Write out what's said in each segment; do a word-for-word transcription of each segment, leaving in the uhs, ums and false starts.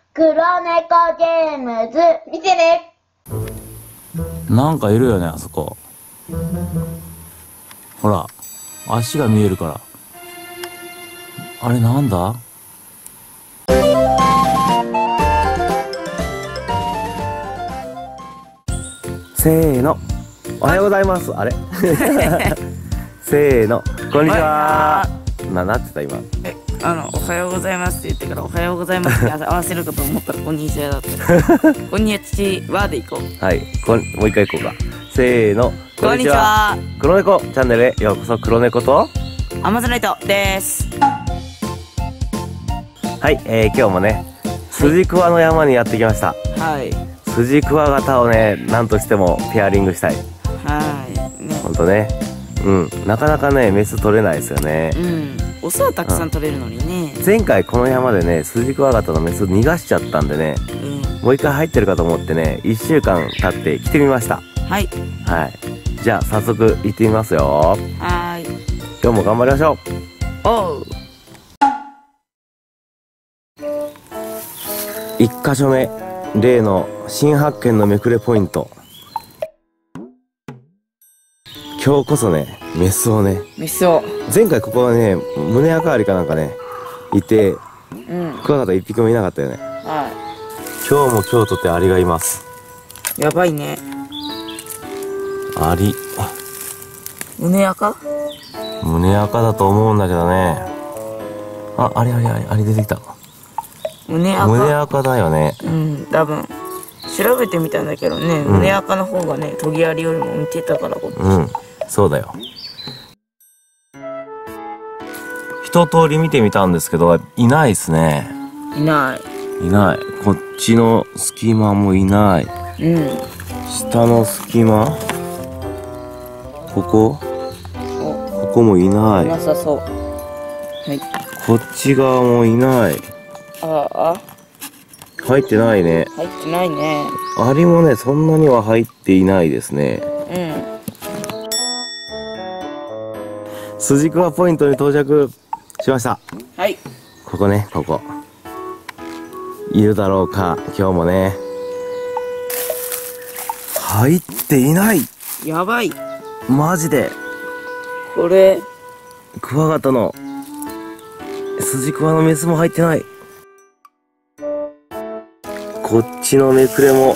黒猫ゲームズ見てね。 なんかいるよね、あそこ。ほら、足が見えるから。あれなんだ？ せーの、おはようございます。あれせーの、こんにちは。な、なってた今。 え、あの、おはようございますって言ってから、おはようございますって合わせるかと思ったら、こんにちはだった。こんにちはでいこう。 はい、こん、もう一回行こうか。せーの、 こんにちは。 黒猫チャンネルへようこそ。黒猫とアマゾナイトです。 はい、えー、今日もね、筋桑の山にやってきました。 はい。 筋桑型をね、なんとしてもペアリングしたい。 はい。ね。 ほんとね。うん、なかなかね、メス取れないですよね。 うん。オスはたくさん取れるのにね。 前回この山でね、筋桑型のメス逃がしちゃったんでね、 うん。 もう一回入ってるかと思ってね、いっしゅうかん経って来てみました。 はい。 はい。じゃあ早速行ってみますよ。 はーい。 今日も頑張りましょう。 おう。 一箇所目、例の新発見のめくれポイント。今日こそね、メスをね、 メスを。 前回ここはね、胸赤アリかなんかね、いて、 うん。 クワガタ一匹もいなかったよね。 は今日も今日とってアリがいます。 い。やばいね。 アリ。 胸赤？ 胸赤だと思うんだけどね。あ、アリアリアリ、アリ出てきた。 胸赤？ 胸赤だよね。 うん、多分。調べてみたんだけどね、 うん胸赤の方がね、トゲアリよりも似てたからこっち。 うん、そうだよ。一通り見てみたんですけど、いないですね。 いない。 いない。こっちの隙間もいない。 うん。 下の隙間ここお、 ここもいない。 なさそう。はい。 こっち側もいない。 ああ、 入ってないね。 入ってないね。 アリもね、そんなには入っていないですね。 うん。 筋桑ポイントに到着しました。 はい。 ここね、ここ。いるだろうか、今日もね。入っていない。 やばい。 マジで。 これ、 クワガタの、筋桑のメスも入ってない。こっちのめくれも、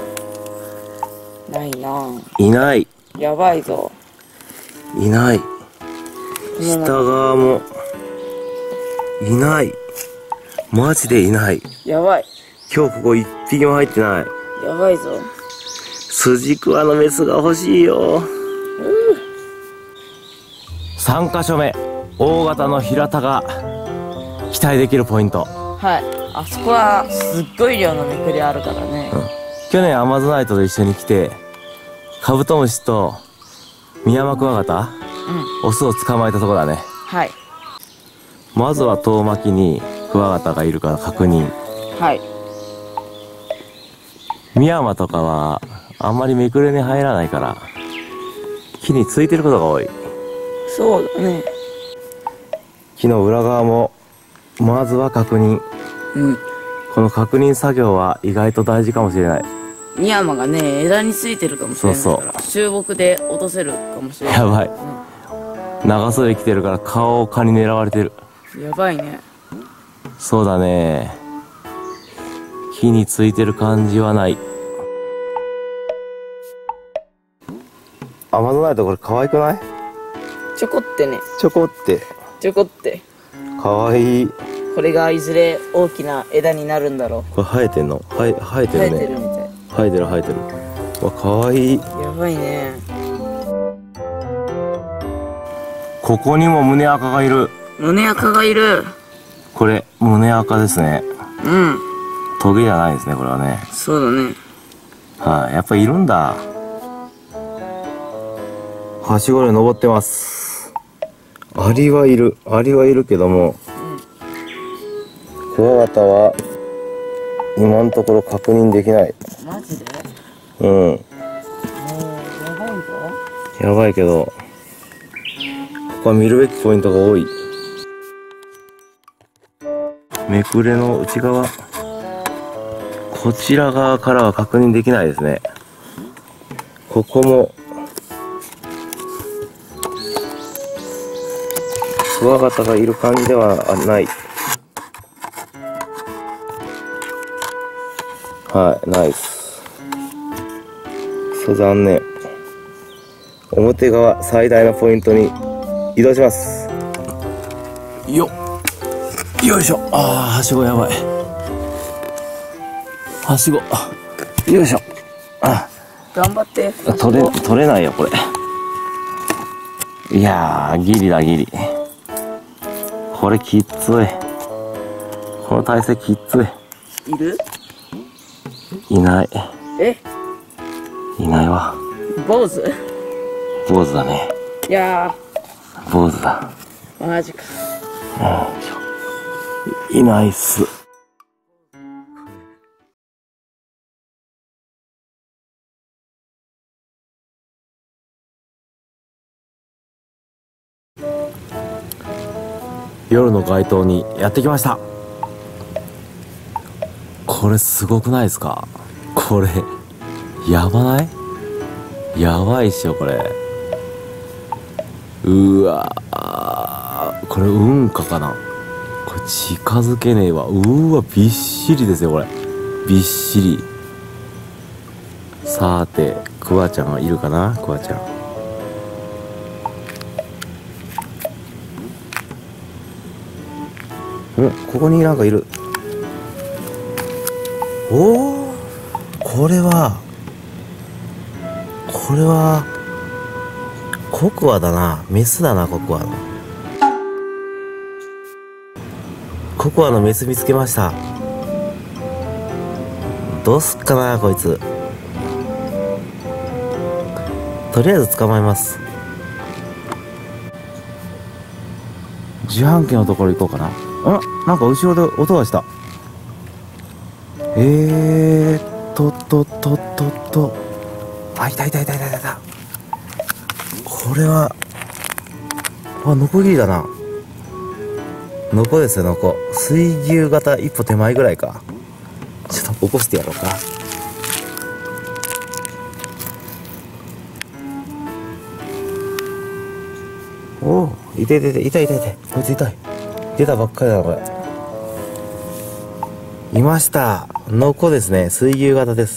ないな。 いない。 やばいぞ。 いない。下側も、いない。マジでいない。 やばい。 今日ここ一匹も入ってない。 やばいぞ。 筋桑のメスが欲しいよ。さん箇所目、大型の平田が期待できるポイント。 はい。あそこは、すっごい量のめくりあるからね。 うん、去年アマゾナイトで一緒に来て、カブトムシとミヤマクワガタ、うん、オスを捕まえたとこだね。 はい。 まずは遠巻きにクワガタがいるから確認。 はい。 ミヤマとかはあんまりめくれに入らないから木についてることが多い。 そうだね。 木の裏側もまずは確認。 うん。 この確認作業は意外と大事かもしれない。 ミヤマがね、枝についてるかもしれないから。そうそう。収木で落とせるかもしれない。 やばい。 うん、 長袖着てるから顔を蚊に狙われてる。 やばいね。 そうだね。木についてる感じはない。アマゾナイトこれ可愛くない？ ちょこってね。 ちょこって。 ちょこって。 可愛い。 これがいずれ大きな枝になるんだろう。 これ生えてんの？生え、生えてるね。 生えてるみたい。 生えてる生えてる。わ、可愛い。 やばいね。 ここにも胸赤がいる。 胸赤がいる。 これ、胸赤ですね。 うん。 トゲじゃないですね、これはね。 そうだね。 はい、やっぱいるんだ。はしごで登ってます。アリはいる。アリはいるけども、クワガタは今のところ確認できない。 マジで？ うん。 もうやばいぞ。 やばいけど、ここは見るべきポイントが多い。めくれの内側。 こちら側からは確認できないですね。ここもクワガタがいる感じではない。はい、ナイス。そう、残念。表側最大のポイントに移動します。 よっ、よいしょ。あー、はしごやばい。はしご、よいしょ。あ、 頑張って。 取れ、取れないよ、これ。いやー、ギリだ、ギリ。これきっつい。この体勢きっつい。 いる？ いない。 え？ いないわ。 坊主？ 坊主だね。 いや坊主だ。 ー、マジか。 いないっす。 夜の街灯にやってきました。これすごくないですか？これやばない？やばいっしょこれ。うわー、これ運河かな。これ近づけねえわ。うーわ、びっしりですよこれ。びっしり。さーて、クワちゃんはいるかな？クワちゃん。 うん、ここになんかいる。おお、これはこれはココアだな。メスだな、ココアの。ココアのメス見つけました。どうすっかなこいつ。とりあえず捕まえます。 自販機のところ行こうかな。あ、なんか後ろで音がした。えーっとっとっとっとっと。あ、いたいたいたいたいたいた。 これは、あ、ノコギリだな。ノコですよ、ノコ。水牛型一歩手前ぐらいか。ちょっと起こしてやろうか。おお、いていていて、いたいたいた。こいつ痛い。出たばっかりだな、これ。いました。ノコですね。水牛型です。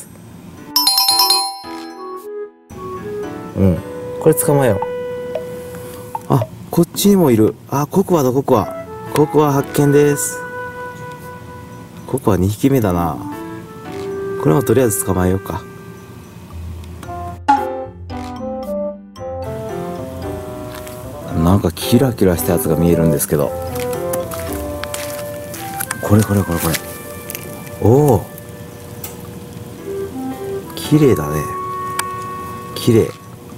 うん。これ捕まえよう。 あ、こっちにもいる。あ、ココアだ、ココア。ココア発見です。ココアにひきめだな。これもとりあえず捕まえようか。なんかキラキラしたやつが見えるんですけど。これこれこれこれ。 おお。綺麗だね。綺麗。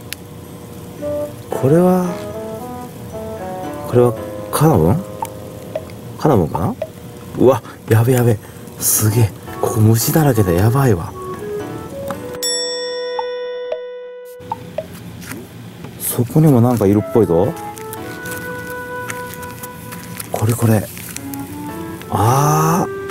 これは、これはカナブンカナブンかな。うわ、やべやべ。すげえ。ここ虫だらけでやばいわ。 そこにもなんかいるっぽいぞ。 これこれ。あー。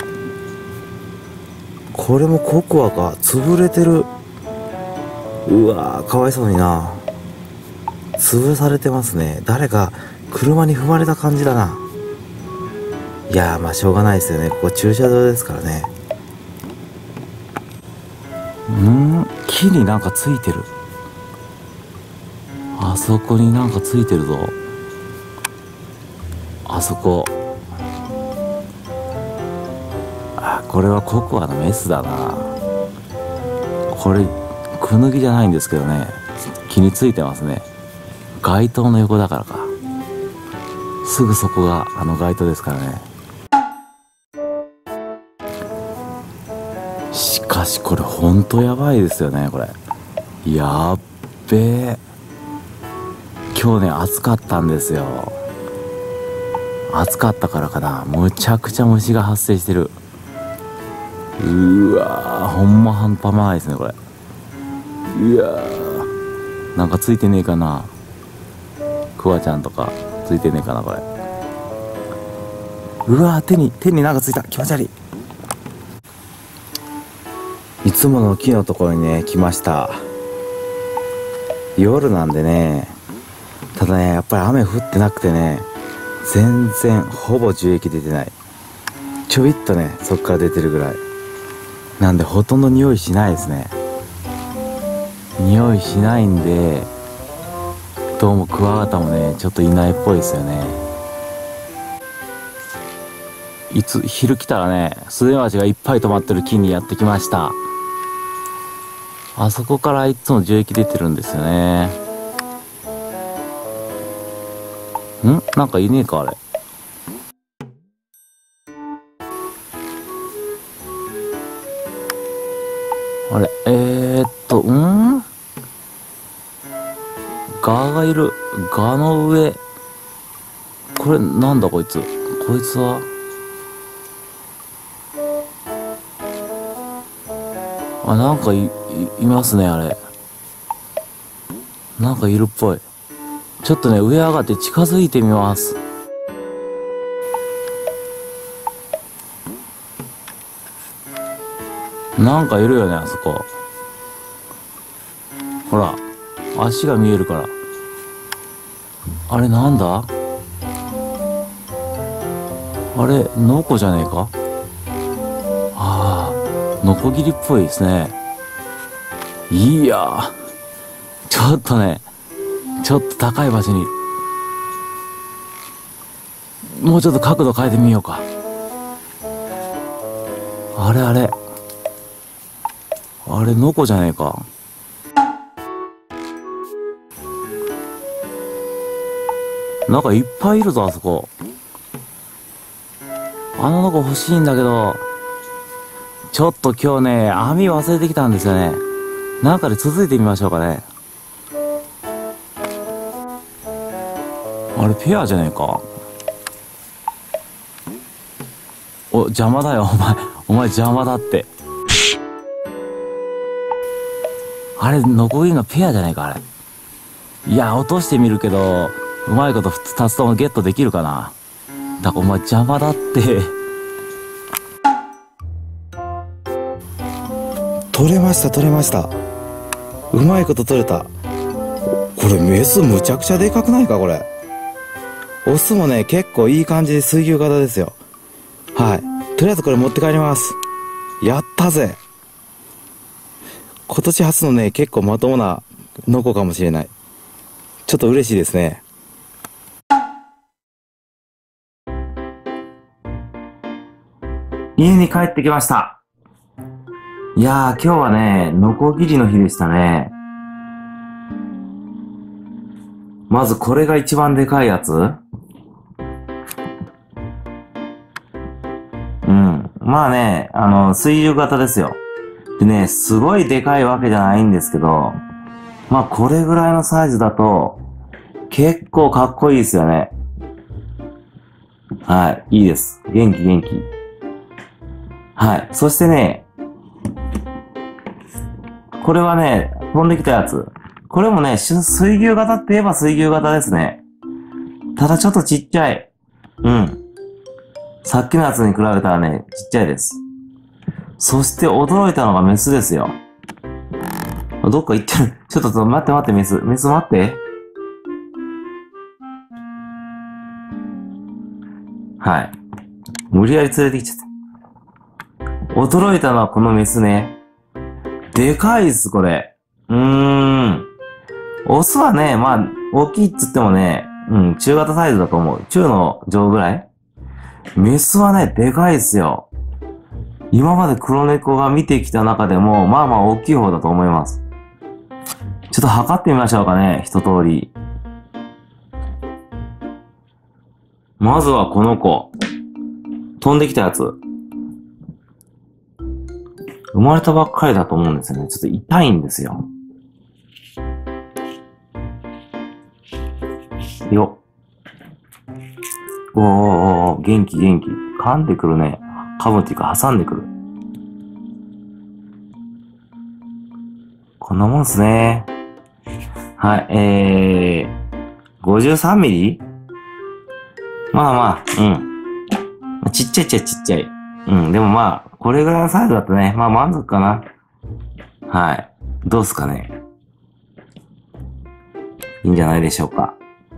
これもココアか。潰れてる。うわー、かわいそうにな。潰されてますね。誰か車に踏まれた感じだな。いやー、まあしょうがないですよね。ここ駐車場ですからね。 ん、木になんかついてる。あそこになんかついてるぞ。あそこ。あ、これはココアのメスだな。これクヌギじゃないんですけどね、木についてますね。街灯の横だからか。すぐそこがあの街灯ですからね。しかしこれほんとやばいですよね、これ。やっべえ。今日ね、暑かったんですよ。暑かったからかな、むちゃくちゃ虫が発生してる。うわー、ほんま半端ないですね、これ。いやー、なんかついてねえかな。クワちゃんとかついてねえかな、これ。うわー、手に手になんかついた。気持ち悪い。 いつもの木のところにね、来ました。夜なんでね、ただね、やっぱり雨降ってなくてね、全然ほぼ樹液出てない。ちょびっとね、そっから出てるぐらい。なんでほとんど匂いしないですね。匂いしないんで、どうもクワガタもね、ちょっといないっぽいですよね。いつ、昼来たらね、スズメバチがいっぱい止まってる木にやってきました。あそこからいつも樹液出てるんですよね。ん？なんかいねえか、あれ。あれ、えーっと、ん？ガがいる。ガの上。これ、なんだこいつ。こいつはあ、なんかい、い、いますね、あれ。なんかいるっぽい。ちょっとね、上上がって近づいてみます。なんかいるよね、あそこ。ほら、足が見えるから。あれなんだ？あれ、ノコじゃねえか？ああ、ノコギリっぽいですね。いやー、ちょっとね、ちょっと高い場所に、もうちょっと角度変えてみようか。あれあれ。あれ、ノコじゃねえか。なんかいっぱいいるぞ、あそこ。あのノコ欲しいんだけど、ちょっと今日ね、網忘れてきたんですよね。なんかで続いてみましょうかね。あれ、ペアじゃねえか。お、邪魔だよ、お前。お前邪魔だって。あれ、ノコギリのペアじゃねえか、あれ。いや、落としてみるけど、うまいことふたつともゲットできるかな。だからお前邪魔だって。 取れました取れました。うまいこと取れた。これメスむちゃくちゃでかくないかこれ。オスもね結構いい感じで水牛型ですよ。はい、とりあえずこれ持って帰ります。やったぜ。今年初のね結構まともなノコかもしれない。ちょっと嬉しいですね。 家に帰ってきました。いやー、今日はね、ノコギリの日でしたね。まずこれが一番でかいやつ？うん。まあね、あの、水流型ですよ。でね、すごいでかいわけじゃないんですけど、まあこれぐらいのサイズだと、結構かっこいいですよね。はい、いいです。元気元気。はい。そしてね、これはね、飛んできたやつ。これもね、水牛型って言えば水牛型ですね。ただちょっとちっちゃい。うん。さっきのやつに比べたらね、ちっちゃいです。そして驚いたのがメスですよ。どっか行ってる。ちょっと待って待ってメス。メス待って。はい。無理やり連れてきちゃった。驚いたのはこのメスね。でかいです、これ。うーん。オスはね、まあ、大きいっつってもね、うん、中型サイズだと思う。中の上ぐらい。メスはね、でかいですよ。今まで黒猫が見てきた中でも、まあまあ大きい方だと思います。ちょっと測ってみましょうかね、一通り。まずはこの子。飛んできたやつ。生まれたばっかりだと思うんですよね。ちょっと痛いんですよ。よっ。おーおーおー、元気元気。噛んでくるね。噛むっていうか挟んでくる。こんなもんですね。はい、えー、ごじゅうさんミリ？まあまあ、うん。ちっちゃいっちゃちっちゃい。うん、でもまあ、これぐらいのサイズだとね、まあ満足かな。 はい。どうすかね。いいんじゃないでしょうか。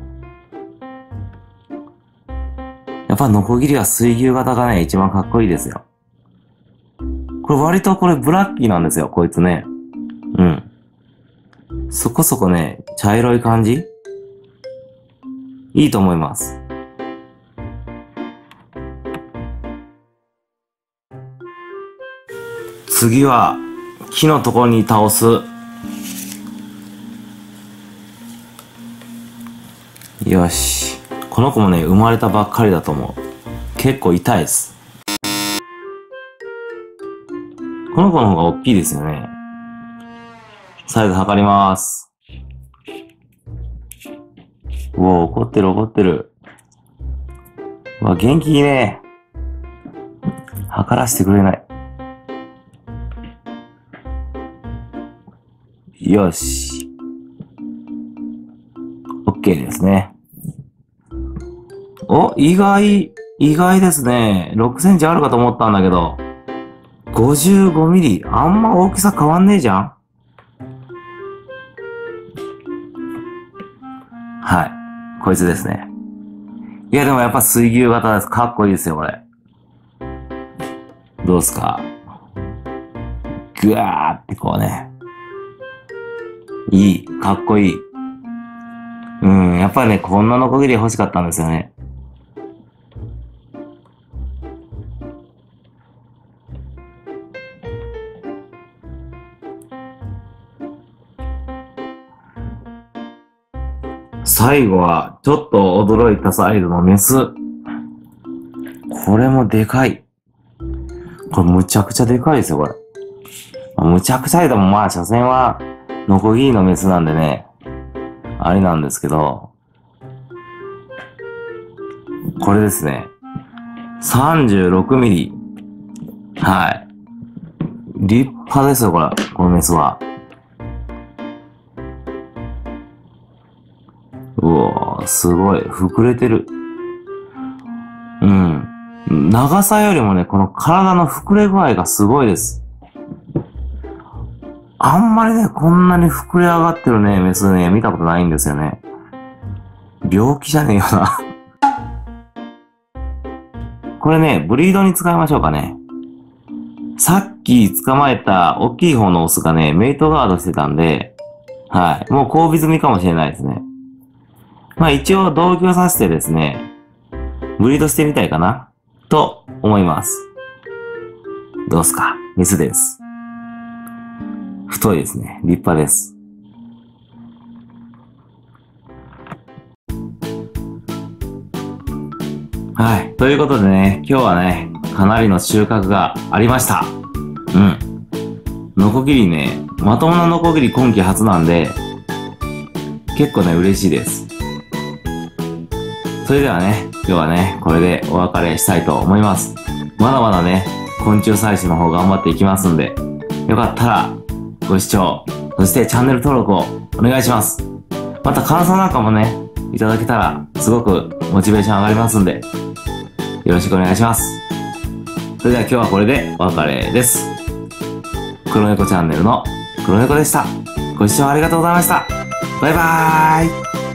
やっぱノコギリは水牛型がね、一番かっこいいですよ。これ割とこれブラッキーなんですよ、こいつね。うん。そこそこね、茶色い感じいいと思います。次は、木のところに倒す。よし。この子もね、生まれたばっかりだと思う。結構痛いです。この子の方が大きいですよね。サイズ測ります。うお、怒ってる怒ってる。うわ、元気いいね。測らせてくれない。よし。OK ですね。お、意外、意外ですね。ろくセンチあるかと思ったんだけど。ごじゅうごミリ。あんま大きさ変わんねえじゃん。はい。こいつですね。いやでもやっぱ水牛型です。かっこいいですよ、これ。どうすか？ぐわーってこうね。いい。かっこいい。うん。やっぱりね、こんなノコギリ欲しかったんですよね。最後は、ちょっと驚いたサイズのメス。これもでかい。これむちゃくちゃでかいですよ、これ。むちゃくちゃでもまあ、所詮は、ノコギリのメスなんでね、あれなんですけど、これですね。さんじゅうろくミリ。はい。立派ですよ、これ。このメスは。うおー、すごい。膨れてる。うん。長さよりもね、この体の膨れ具合がすごいです。あんまりね、こんなに膨れ上がってるね、メスね、見たことないんですよね。病気じゃねえよな。これね、ブリードに使いましょうかね。さっき捕まえた大きい方のオスがね、メイトガードしてたんで、はい。もう交尾済みかもしれないですね。まあ一応同居させてですね、ブリードしてみたいかなと思います。どうすか？メスです。太いですね。立派です。はい。ということでね、今日はね、かなりの収穫がありました。うん。ノコギリね、まともなノコギリ今季初なんで、結構ね、嬉しいです。それではね、今日はね、これでお別れしたいと思います。まだまだね、昆虫採取の方頑張っていきますんで、よかったら、ご視聴、そしてチャンネル登録をお願いします。また感想なんかもね、いただけたら、すごくモチベーション上がりますんで、よろしくお願いします。それでは今日はこれでお別れです。黒猫チャンネルの黒猫でした。ご視聴ありがとうございました。バイバーイ。